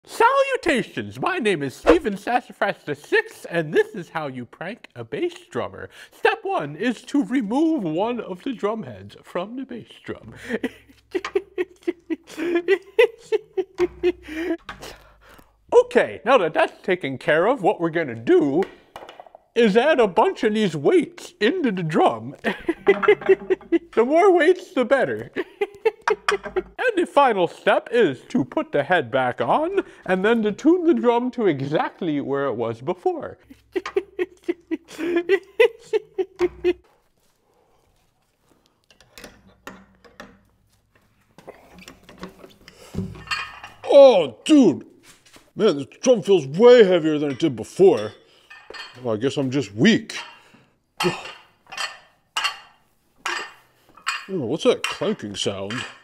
Salutations! My name is Steven Sassafras VI, and this is how you prank a bass drummer. Step 1 is to remove one of the drum heads from the bass drum. Okay, now that that's taken care of, what we're gonna do is add a bunch of these weights into the drum. The more weights, the better. And the final step is to put the head back on, and then to tune the drum to exactly where it was before. Oh, dude! Man, this drum feels way heavier than it did before. Well, I guess I'm just weak. Oh, what's that clanking sound?